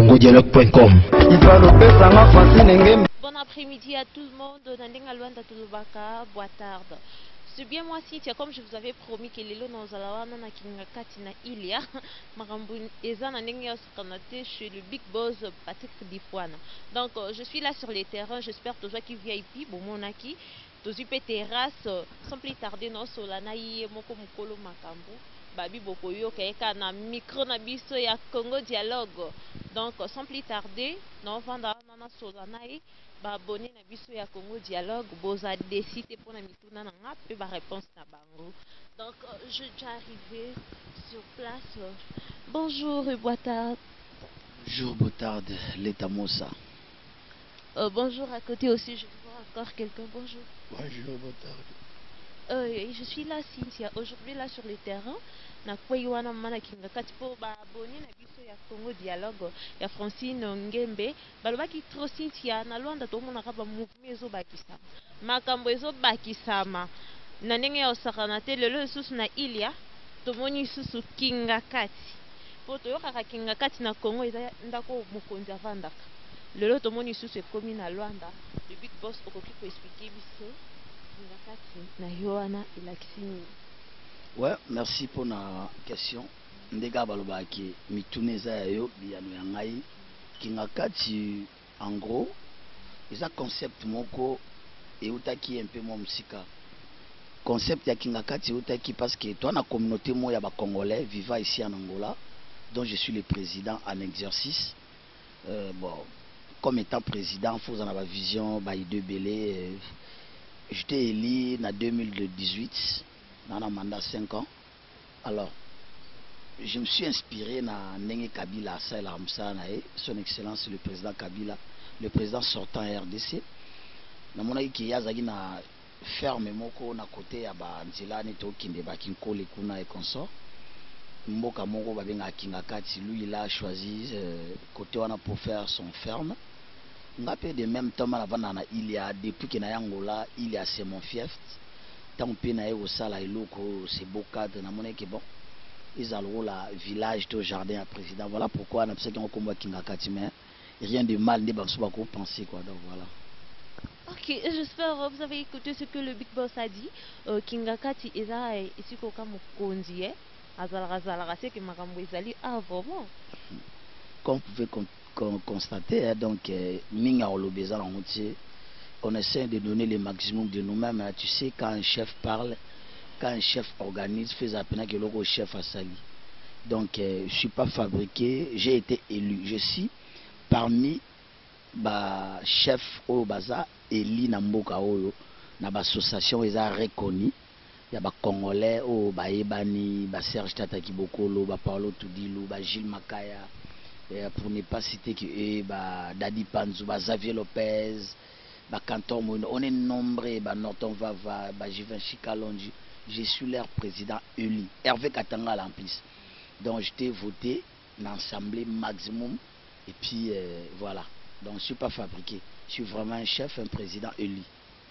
congodialogue.com. Bon après-midi à tout le monde. C'est bien moi Cynthia, comme je vous avais promis que lelo na ozalawana na kingakati na Ilia makambo eza na ndenge kanate chez le Big Boss Patrick Difwana. Donc je suis là sur les terrains, j'espère que toi qui VIP bomonaki tozi pe terrasse sans plus tarder non solana yi moko mukolo makambo babi bokoyo kayeka na micro na biso ya Congo Dialogue. Donc sans plus tarder non vanda na solana yi ba abonné na biso ya Congo Dialogue boza décidé pour na mituna na nga pe ba réponse na bango. Donc je suis arrivé sur place. Bonjour Boitard. Bonjour Boitard, l'état Mossa. Bonjour à côté aussi, je vois encore quelqu'un. Bonjour. Bonjour Boitard. Je suis là Cynthia aujourd'hui là sur le terrain na kweiwana mana kingakati po ba abonné na biso ya Congo Dialogue ya Francine Ngembe balobaki trop Cynthia na Luanda to mona ka ba mouvement ezo bakisama makambo ezo bakisama na ndenge ya osakana te lelo susu na Ilia tomoni susu kingakati po toyokaka kingakati na Congo eza ndako mokonzi avandaka lelo tomoni susu ekomi na Luanda. Le Big Boss okoki ko expliquer biso ouais, merci pour la question. Ndega balobaki mituneza yayo biyano ya ngai kingakati en gros eza concept moko eutaki un peu mo musika. Concept ya kingakati eutaki parce que toi na communauté mo ya ba congolais vivant ici en Angola dont je suis le président en exercice. Bon, comme étant président, il faut en avoir vision ba idée belé. J'étais élu en 2018, dans un mandat 5 ans. Alors, je me suis inspiré dans Nenge Kabila, son excellence le président Kabila, le président sortant RDC. Dans mon avis, il y a une ferme moko na côté ya ba nzela neto kinde ba kinkole kuna et consort. Mboka moko ba benga kingakati, lui il a choisi côté wana pour faire son ferme. De même temps il y a depuis que na Angola il y a c'est mon fief tant pe na au sala eloko c'est beau cadre na monnaie que bon ils ont la village de jardin à président. Voilà pourquoi on a besoin qu'on combat kingakati mais rien de mal ne banso ba ko penser quoi. Donc voilà. Ok, j'espère vous avez écouté ce que le Big Boss a dit. Kingakati eza ici ko kama konzi azala c'est que makambo ezali vraiment comme vous pouvez constater, donc, on essaie de donner le maximum de nous-mêmes. Tu sais, quand un chef parle, quand un chef organise, fait appel que le chef a sali. Donc, je ne suis pas fabriqué, j'ai été élu. Je suis parmi les chefs au Baza, élu dans Mboka Oyo, dans l'association, ils ont reconnu. Il y a des Congolais, Baebani, Serge Tataki Bokolo, Paolo Toudilou, Gilles Makaya. Pour ne pas citer que Dadi Panzou, Xavier Lopez, Canton Moune, on est nombreux, Norton Vava, Givenchy Kalonji. Je suis leur président élu. Hervé Katanga en plus. Donc j'étais voté dans l'Assemblée maximum. Et puis voilà. Donc je ne suis pas fabriqué. Je suis vraiment un chef, un président élu.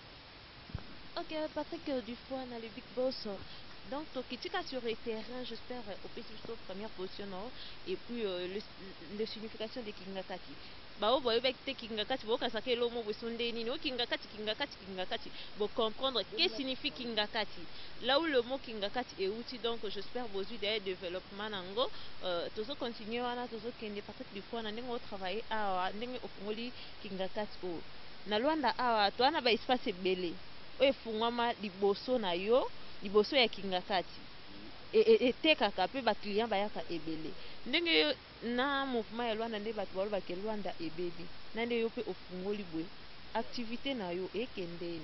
Ok, Patrick Dufwa, on a le Big Boss. Donc, Tokitika sur le terrain, j'espère, au PSU première position, et puis la signification de Kingakati. Bao boyo bekte Kingakati, bo kasake lomo bosonde nino Kingakati. Bo comprendre qu'est-ce que signifie Kingakati. Là où le mot Kingakati est outil, donc j'espère vos idées de développement nango. Tozo continuer wana tozo kende Patrick Dufwa na ndenge travailler awa ndenge ofungoli Kingakati o. Na Luanda awa to ana ba espace belé. Oye fungwama liboso na yo. Liboso ya kingakati etekaka pe ba client bayaka ebele ndenge na mouvement ya Luanda nde bato balo ba Luanda ebele nande yo pe ofungoli bwe activité na yo ekendeni.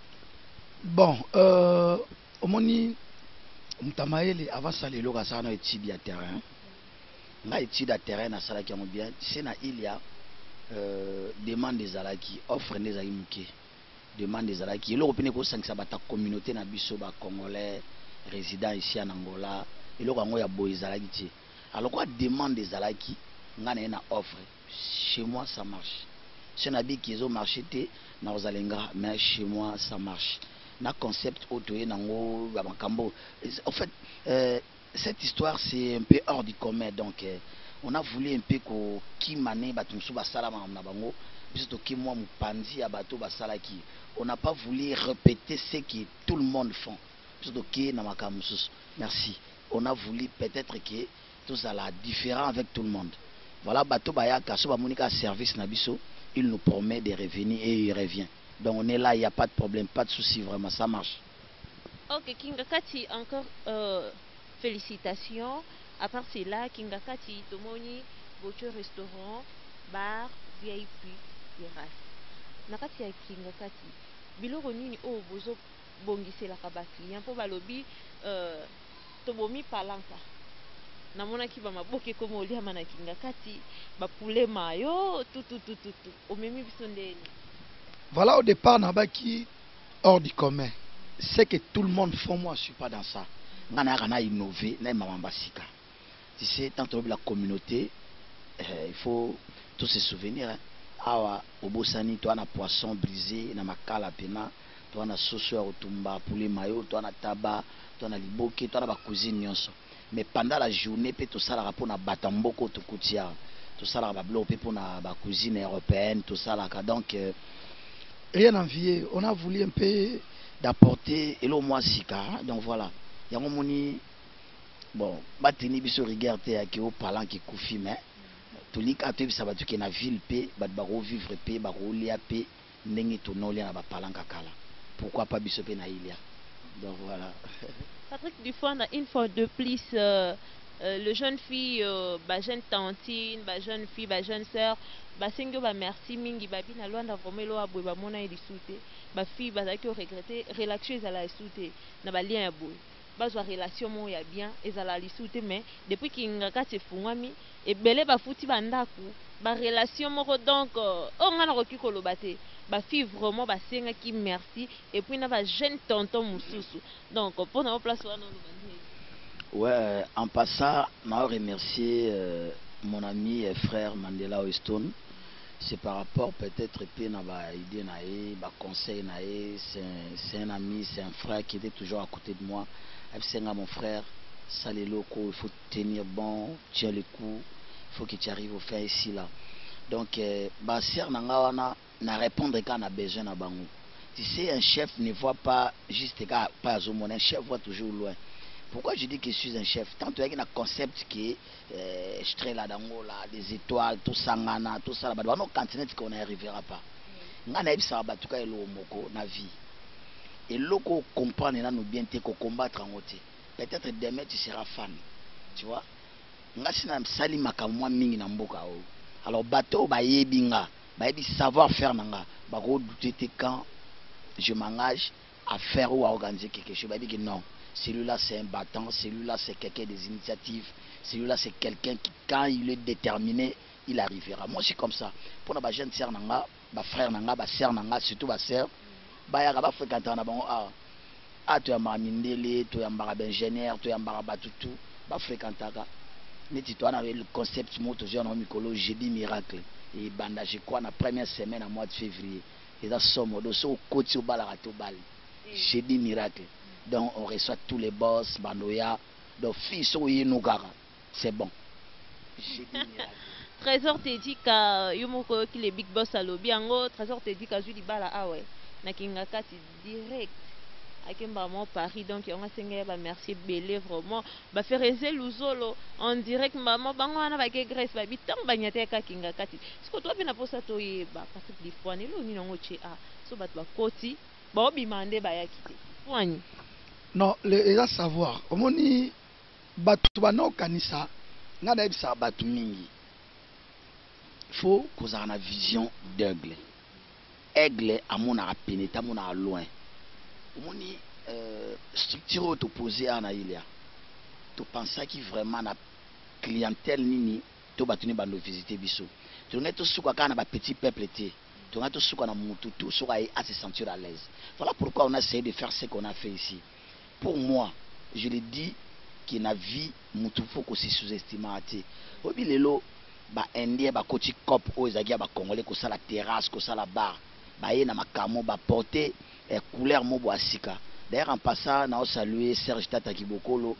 Bon omoni mutamayele avant ça lelo ka sana étude ya terrain na étude ya terrain na sala ki bien c'est na il y a demande des alaki offre des ayimuke demande des alaki et l'Europe ko sangisa bata communauté na biso ba congolais résident ici en Angola et l'Europe ya boizalaki ti alors quoi demande des alaki ngana na offre chez moi ça marche c'est na bi kizo marché té na ozalenga mais chez moi ça marche na concept otoye nango ba makambo en fait cette histoire c'est un peu hors du commun donc on a voulu un peu ko ki mané bato musu basala na bango biso to ki moi mupanzi ya bato basala ki. On n'a pas voulu répéter ce que tout le monde font. Biso to ki na makambo mususu. Merci. On a voulu peut-être que tous à la différent avec tout le monde. Voilà bato bayaka so ba monika service na biso, il nous promet de revenir et il revient. Donc on est là, il n'y a pas de problème, pas de souci, vraiment ça marche. Ok, Kingakati, encore félicitations. À part cela, Kingakati, Tomoni, votre restaurant, bar, VIP, terrasse. Nakati ya Kingakati, biloko nini o bozo bongiselaka ba client po balobi tobomi palanka. Namonaki ba maboke komo oliama na Kingakati, ba poulet mayo, tout. Omemi biso ndeni. Voilà, au départ, Nabaki, hors du commun. C'est que tout le monde fait, moi, je ne suis pas dans ça. On a innové, tu sais, tant que la communauté, il faut tous se souvenir. Awa, au Bossani, tu as un poisson brisé, na makala pena, tu as un soso au tumba, poulet mayo, tu as un tabac, tu as un liboke, tu as la cuisine. Mais pendant la journée, tout ça, la pour na batamboko, tout coutia, tout ça, la bloqué pour na cuisine européenne, tout ça, la donc. Rien envié, on a voulu un peu d'apporter et le moins sika, donc voilà. Il y a un moni bon, batini biso regarder à qui au parlant qui koufi mais tout li ka tu ça va tu na ville pe ba baro vivre pe ba rolia pe ndenge to no lia na ba parlant kakala. Pourquoi pas biso pe na ilia. Donc voilà. Patrick Dufour a une fois de plus le jeune fille, ba jeune tantine, ba jeune fille, ba jeune sœur, ba sengo ba merci mingi ba bina loanda vromelo abwe ba mona ili soute, ba fille ba zaki regretter relaxer za la soute na ba lien ya boy. Ba zo relation mo ya bien ezala li soute mais depuis kingaka te fungami e belé ba futi ba ndaku ba relation moko donc on ngana roki koloba te. Ba fille vraiment ba senga ki merci et puis na ba jeune tonton mususu. Donc pour na place wana no bandi. Ouais, en passant, je remercier mon ami et frère Mandela Weston. C'est par rapport peut-être à idée conseil c'est un ami, c'est un frère qui était toujours à côté de moi. C'est mon frère, ça les locaux, il faut tenir bon, tiens les coups, il faut que tu arrives au faire ici là. Donc bah sœur nanga na répondre quand on a besoin na bango. Tu sais un chef ne voit pas juste pas un chef voit toujours loin. Pourquoi je dis que je suis un chef? Tant qu'il y a un concept qui est je là dans les étoiles, tout ça, tout ça, là-bas, on continent qu'on n'arrivera pas. On a ça, en tout cas, na vie. Et l'oko comprendre, nous bien te combattre en côté. Peut-être demain tu seras fan, tu vois. On a sali makamwa mingi na mboka o. Alors bateau ba yebinga, ba yebi savoir faire nanga, ba redouter quand je m'engage à faire ou à organiser quelque chose, ba dit que non. Celui-là c'est un battant, celui-là c'est quelqu'un des initiatives, celui-là c'est quelqu'un qui quand il est déterminé, il arrivera. Moi je suis comme ça. Pour ma jeune sœur nanga, ma frère nanga, ma sœur nanga, surtout ma sœur, bah ya ba fréquenter na bon tu as mamindele, tu as mbara ingénieur, tu as mbara batutu, ba fréquenter ka. Mais tu dois avoir le concept moto jeune en micro jeudi miracle et banda je crois la première semaine en mois de février. Et là somme do so côté au balarato bal. Jeudi miracle. Donc on reçoit tous les boss, Bandoya, donc fils c'est bon. Trésor te dit que yomoko qui les big boss à lobby ango, Trésor te dit que Julie Bala ah ouais, na kingakati direct. Akemba mo Paris donc on a sengé ba merci belé vraiment ba faire luzolo en direct maman bango ana ba ke Grèce ba bitam banyate ka kingakati. Ce que toi bina posa to yeba parce que des fois ne lo ni ngo che a so bat ba koti ba obimande ba yakite. Wani non, les savoir. Omoni batu bano kanisa na daibisa batu mingi. Faut qu'on ait une vision d'aigle. Aigle à mon pénétra mon à loin. Omoni structure opposée à Naïlia. Tu penses qui vraiment na clientèle nini to batuni bando visiter biso. Tu n'es tout souka kana ba petit peuple té. Tu n'es tout souka na mutu tout souka à se sentir à l'aise. Voilà pourquoi on a essayé de faire ce qu'on a fait ici. Pour moi, je le dis que la vie, il faut que se sous-estime. Obi lelo, ba indien, ba koti cop, ozagia, ba congolais, ko sa la terrasse, ko sa la bar, ba ye na makamo, ba porter couleur mobo asika. D'ailleurs en passant, on a salué Serge Tata Kibokolo,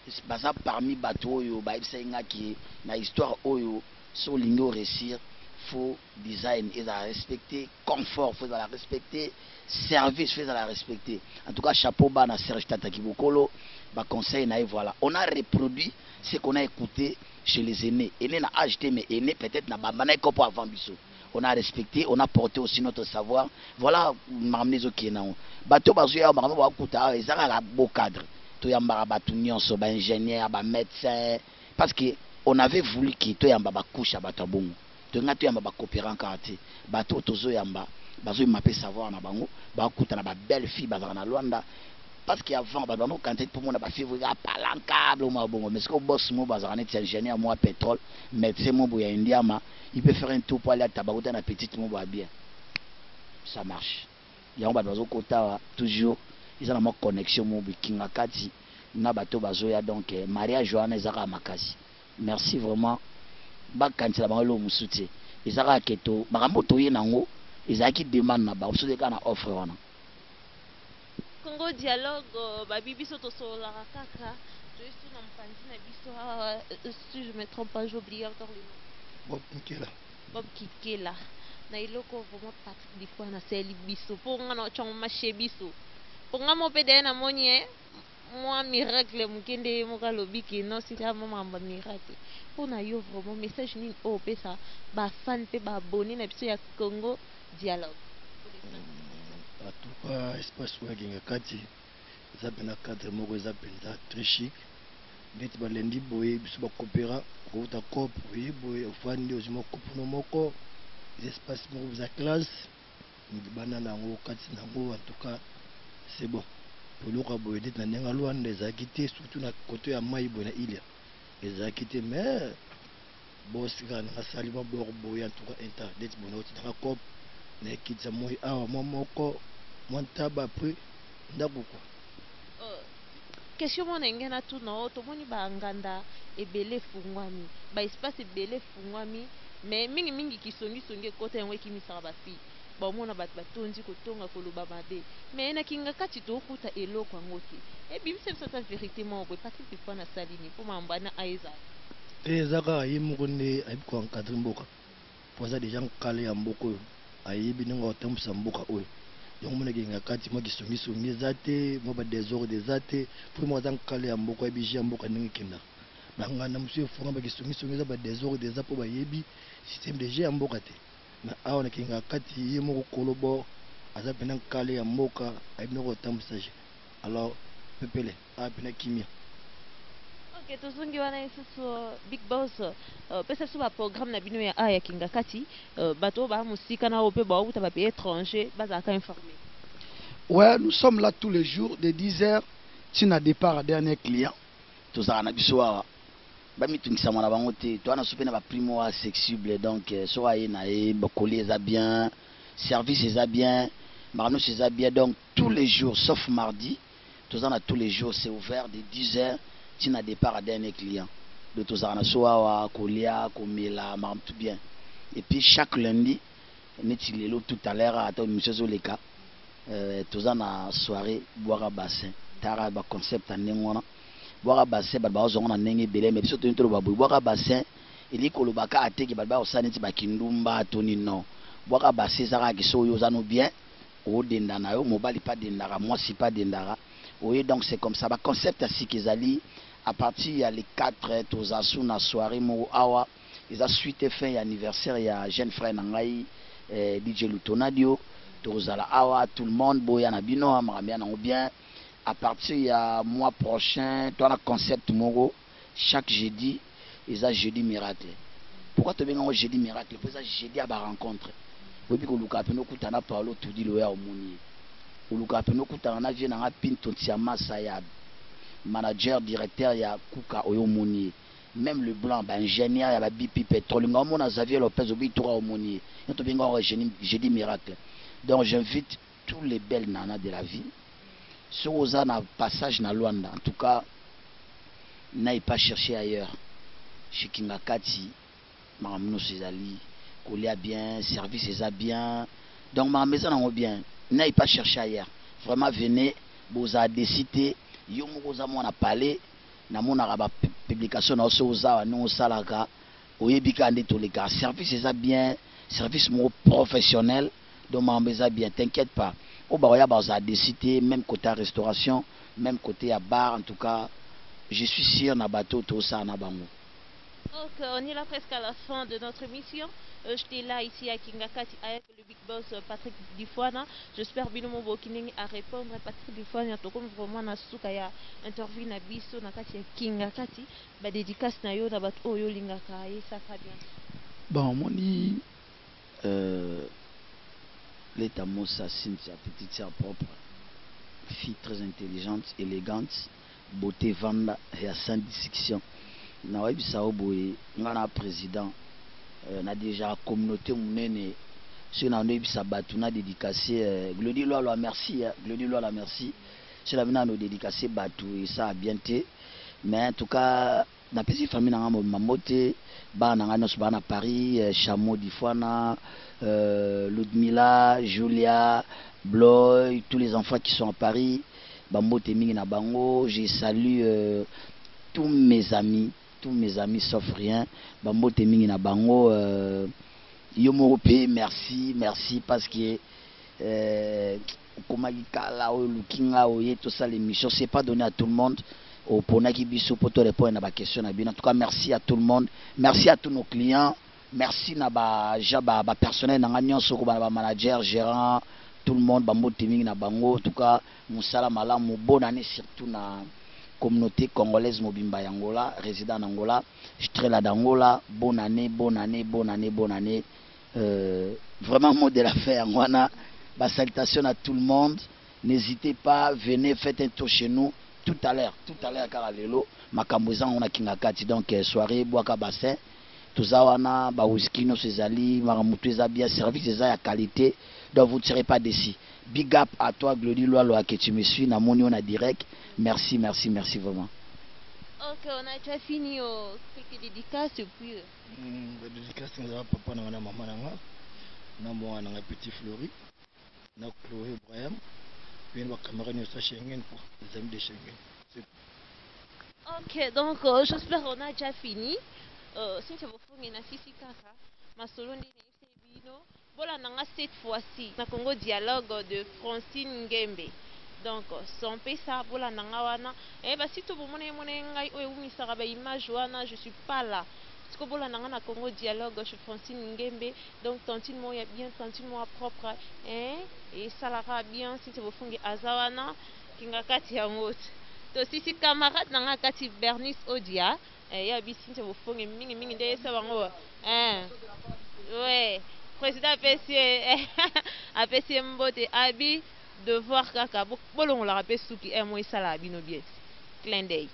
baza parmi bato oyo bayebisa nga ki na histoire oyo so lingo réussir faut design et la respecter, confort faut la respecter, service faut la respecter. En tout cas chapeau bas na Serge Tata Kibokolo, ba conseil na voilà. On a reproduit ce qu'on a écouté chez les aînés. Aînés na acheté mais aînés peut-être na bambana ko avant biso. On a respecté, on a porté aussi notre savoir. Voilà m'amener qui na. Bato bazuya ba ba kuta ezaka beau cadre. To yamba batu nyonso ba ingénieur, ba médecin parce que on avait voulu que to yamba ba couche ba tabongo. To ngatu yamba ba coopérer en quartier. Bato tozo yamba bazo mapé savoir na bango, ba kuta na ba belle fille ba na Luanda parce qu'avant ba non quand pour mon ba fille vous palancable au mabongo mais ce que boss mo ba zana ti ingénieur moi pétrole, médecin mo boya indiama, il peut faire un tour pour aller à Tabarouta na petite mo ba bien. Ça marche. Ya on ba bazo kota toujours ils ont une connexion kinga kati na bato bazoya donc mariage Johanna ezaka makasi. Merci vraiment ba kantila bangalo musuti ezaka keto makambo toye nango ezaki demande na ba so na offre wana Congo dialogue babi biso to sola kaka juste na mpanzi na biso si je me trompe pas j'ai oublié encore le nom Bob Kikela na iloko vraiment Patrick di fois na seli biso pour ngana chong mache biso pour ngamo pede na monie moi miracle mukende moka lobiki non c'est vraiment mamba miracle pour na yo vraiment message ni o pesa ba fan pe ba abonné na biso ya Congo dialogue en tout cas espace waginga kati za pena cadre moko za penza très chic neti balendi boye biso bakopera kouta cop oye boye ofandi ozima kopuno moko espace moko za classe bana nango kati nango en tout cas c'est bon poloka boye neti na ndenge Luanda ezalaki te surtout na koto ya mai boye na ilia ezalaki te mais bosi kaka nanga sali maboko boye en tout cas inter neti bona otinaka cop na ekitisa moi awa mwa moko mwa ntaba apres ndako kwa question mona engena tu na tomoni banganda ebele fungwami ba espace ebele fungwami mais mingi kisongi ekota yango ekimisaka bafille baomona bato batondi kotonga koloba mabe mais na kinga kati tokuta eloko yango te ebimisa biso ata vérité moko boye Patrick ifo na salini mpo mambana aezala eza kaka ye moko nde ayebi koencadre mboka po aza deja nkale ya mboka oyo ayebi ndenge otambwisa mboka oyo yango mona kinga kati mwa kisongisongi eza te mwa badésordre eza te po moko aza nkale ya mboka ayebi je ya mboka ndenge ekendaka banganda mosusu efonga bakisongisongi eza badésordre eza mpo bayebi système de je ya mboka te na awa na kinga kati ye moko kolobo aza pena nkale ya mboka ayebi ndenge otambwisa je alors pepele awa pena kimia ok tozongi wana lisusu big boss pesa biso baprogramme na bino ya aya kinga kati bato oyo baa mosika na oyo mpe baouta bapays étranger bazalaka informé. Ouais, nous sommes là tous les jours de 10h tina départ à dernier client tozala na biso awa bamitungisama na bango te towana so mpe na baprimo a sexible donc so aye na ye bakoli eza bien service eza bien makambo nyonso eza bien donc tous les jours sauf mardi toza na tous les jours c'est ouvert de 10h tina départ à dernier client de tozala na so awa kolia komela makambo tout bien et puis chaque lundi neti lelo tout à l'heure ata émission ezoleka toza na soirée boire bassin tara baconcept ya ndenge wana boire bassin bato bazozongo na ndenge ebele mais biso toni toloba boye boire bassin eli kolobaka ateki bato bakosala neti bakindumba toni non boire bassin eza kaka kiso oyo oza no bien odenda na yo mobali pa dendaka mwasi pa dendaka oye donc c'est comme ça baconcept ya sika ezali à partir ya les 4 toza su na soirée moko awa eza suite fin ya anniversaire ya jeune frère na ngai DJ Lutonadio tozala awa tout le monde boya na bino makambo ya nango bien à partir ya mois prochain toana concept moko chaque jeudi eza jeudi miracle pourquoi tobengango jeudi miracle po eza jeudi ya barencontre oyebi koluka pene okutana Paulo tudi loya omoni ye oluka pene okutana na vie nanga Pinto Ntiamasa ya manager directeur ya kuka oyo omoni ye même le blanc ingénieur ya BP pétrole nga omona Xavier Lopez obi toka omoni ye tobengango jeudi miracle. Donc j'invite tous les belles nanas de la vie. Ceux qui ont un passage dans Luanda, en tout cas, n'aille pas chercher ailleurs. Chez Kingakati, Maramno Césali, Kolia bien, service est bien. Donc ma maison en bien. N'aille pas chercher ailleurs. Vraiment venez, vous avez décidé, Yomo Rosamon a parlé, namonaka ba publication na oso ozawa no osalaka oyebika nde toleka service eza bien service mo professionnel donc mambo eza bien t'inquiète pas o ba ya baza décider même côté restauration même côté à bar en tout cas je suis sûr na bateau tout ça na bango. Ok, on est là presque à la fin de notre émission. J'étais là ici à Kingakati avec le big boss Patrick Difouana. J'espère bien mon bokining à répondre à Patrick Difouana. Donc comme vraiment na suka ya interview na biso na kati ya Kingakati, ba dédicace na yo na bat oyo lingaka et ça très bien. Bon, mon dit l'état Mossa Cynthia, petite sœur propre, fille très intelligente, élégante, beauté vanda et à sans distinction. Na wabi sao boye ngana président na déjà communauté munene sur na ndebi sabatu na dédicacé Glody Loa merci Glody Loa merci sur la mina no dédicacé batu et ça a bien été mais en tout cas na petite famille na ngamo mamote ba na ngano ba na Paris Chamo Difouana Ludmila Julia Bloy tous les enfants qui sont à Paris bambote mingi na bango je salue tous mes amis sauf rien bambote mingi na bango yo morope merci parce que comme kala o lukinga o yeto ça l'émission c'est pas donné à tout le monde au ponaki biso poto répondre à ba question na bien en tout cas merci à tout le monde merci à tous nos clients merci na ba jaba ba personnel na nyonso ko ba manager gérant tout le monde bambote mingi na bango en tout cas musala malamu bonne année surtout na communauté congolaise mobimba Angola, résident en Angola, je suis là d'Angola, bonne année. Vraiment mot de la fin, bah, salutations à tout le monde, n'hésitez pas, venez, faites un tour chez nous, tout à l'heure, Karalelo, Makambouza, on a Kingakati, donc soirée, Boaka Bassin, tout ça, on a, bah, whisky, nos Césali, Maramoutou, bien, service, à qualité, donc vous ne serez pas déçus. Big up à toi, Glody Loa, que tu me suis, na moni on a direct. Merci vraiment. Ok, on a déjà fini quelques dédicaces et puis. Dédicace à papa na maman na moi na petit Flori, na Chloé Brahim, puis nos camarades de Schengen pour les amis de Schengen. Ok, donc j'espère qu'on a déjà fini. Si tu veux faire une assise kaka, ma solo ni bino. Voilà, nanga cette fois-ci, na Congo dialogue de Francine Ngembe. Donc, son pesa, voilà, nanga wana. Eh bah si tu veux mon ngai oyo misara ba image wana, je suis pas là. Parce que voilà, nanga na Congo dialogue chez Francine Ngembe. Donc, tantine moi bien, tantine moi propre, hein, et ça la bien si tu veux faire azawana, Kingakati ya mot. To si camarade nanga kati Bernice Odia, ya bi si tu veux faire mingi de ça bango, hein. Ouais. Président APC Mbote Abi de voir Kaka Bolon la rappelle sous qui est moins sala bino bien. Clin d'œil.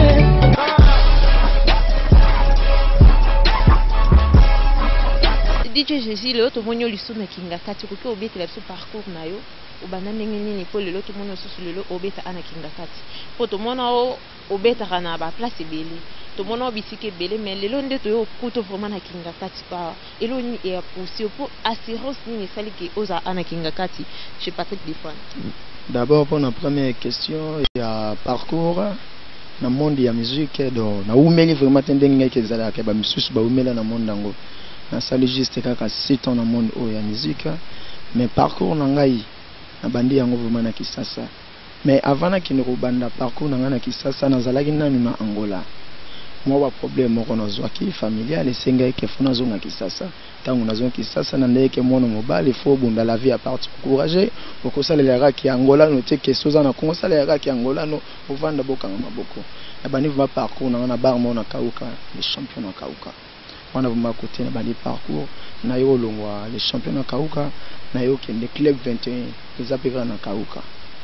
DJ Jésus le tout monde lui sonne Kingakati ko obete la parcours na yo obana ndenge nini po le tout monde sous le obeta ana Kingakati. Po tout monde obeta kana ba place belé. Tout le monde bisike belé mais le long de to kuto vraiment na Kingakati pa eloni et poussé pour assurance ni sali que oza ana Kingakati chez Patrick Difouana. D'abord pour la première question il y a parcours na monde ya musique donc na umeli vraiment tendenge ke zala ke ba misusu ba umela na monde ngo na sali juste kaka 7 ans na monde o ya musique mais parcours na ngai na bandi yango vraiment na Kisasa mais avant na kinoko banda parcours na ngana Kisasa na zalaki nanu na Angola. Moi problème moko nazwaki familial esenga ke fona zonga Kisasa tangu nazonga Kisasa na ndeke mono mobile faut bunda la vie à part encourager okosalela ki Angola no te ke soza na Congo salela ki Angola no ovanda bokanga maboko na bani va parcours na bar mona kauka les champions na kauka wana vuma côté na bani parcours na yo longwa les champions na kauka na yo kende club 21 les apéra na kauka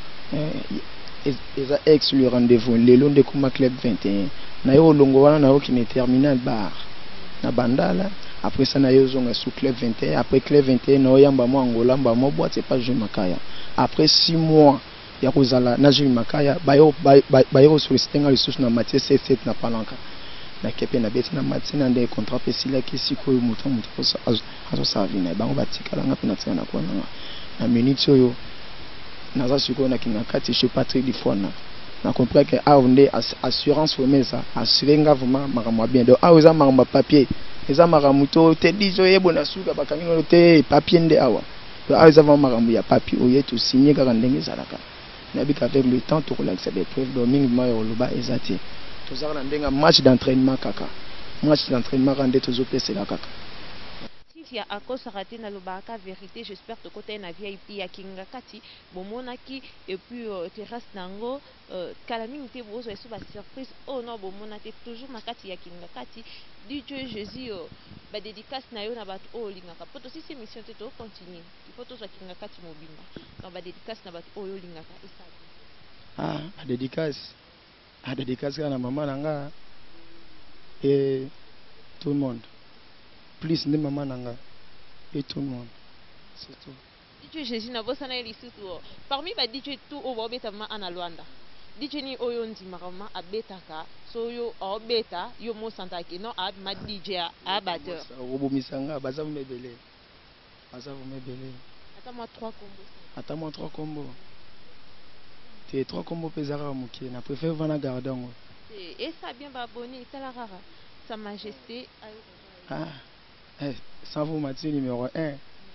eza ex le rendez-vous le long de kuma club 21 na yo longo wana na yo qui terminal bar na bandala après ça na yo zonga sous club 21 après club 21 na yamba mo Angola mba mo boîte c'est pas Jules Makaya après 6 mois ya kozala na Jules Makaya ba yo solliciter nga ressources na Mathieu 77 na Palanka na kepe na beti na Mathieu na des contrats pesila ki siko yo muto azo savina bango batikala nga pena tsana kwa na minute yo naza siko na Kingakati chez Patrick Difouana na comprendre que a onde assurance for ça assurer nga vraiment makamwa bien donc a oza makamwa papier eza makamwa to te dijo yebo na suka bakangi no te papier nde awa donc a oza vraiment makamwa ya papier oye to signer kaka ndenge zalaka na bika avec le temps to relaxer des preuves donc mingi mayo loba ezati to zala ndenga match d'entraînement kaka match d'entraînement rende to zo pesela kaka il y a à cause raté na lobaka vérité j'espère que côté na VIP ya kingakati bomonaki et puis terrasse nango calamité bozo eso ba surprise oh non bomonate toujours na kati ya kingakati DJ Jésus ba dédicace na yo na bat o lingaka poto si c'est mission te to continuer il faut toujours kingakati mobimba donc ba dédicace na bat o yo lingaka ça a dédicace na maman nanga et tout le monde plus de maman nanga et tout le monde c'est tout DJ Jésus na bossa na lisusu parmi ba DJ tout o bobeta ma ana Luanda DJ ni oyo ndimaka abetaka so yo obeta yo mo santaki non a ma DJ a batteur obomisanga baza mebele attends moi 3 combos t'es 3 combos pesara muki na préfère vana gardango et ça bien ba abonné ça la rara sa majesté sans vous Mathieu numéro 1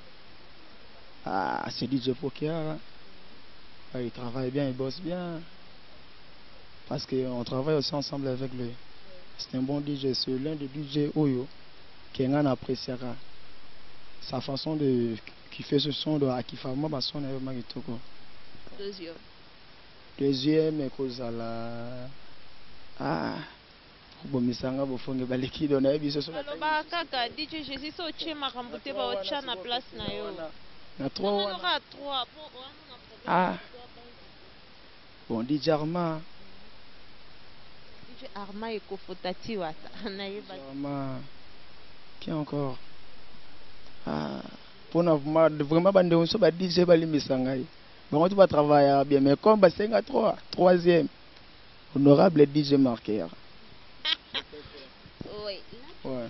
c'est DJ Poker il travaille bien, il bosse bien parce qu'on travaille aussi ensemble avec lui c'est un bon DJ, c'est l'un des DJ Oyo qui en appréciera sa façon de qui fait ce son de Akifama Basson et Magitoko deuxième Kozala bomisanga bofonge baleki dona biso so ba kaka DJ Jésus so che makambo te ba ocha na place na yo na 3 bon DJ Arma et Kofotati wata na yeba Arma qui encore pour vraiment bande on so ba DJ balimisanga bon tu vas travailler bien mais comme ba 5 troisième honorable DJ Marqueur. Oui. Ouais.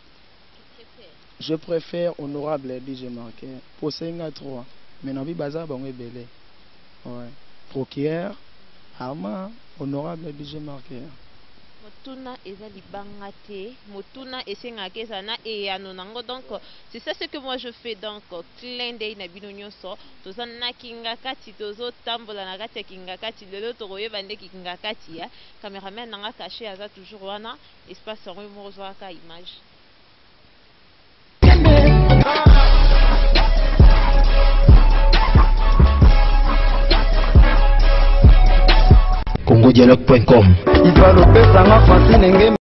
Je préfère honorable DJ Marqueur pour 5-3. Mais non, baza bango belé. Ouais. Procureur, Arma, honorable DJ Marqueur. Motuna ezali bangate, motuna esengake sana et anonango donc c'est ça ce que moi je fais donc clin d'œil na bino nyonso tozana kingakati tozo tambola na kati kingakati lelo tokoye bande kingakati ya cameraman nanga caché aza toujours wana espace en mozo ka image congodialogue.com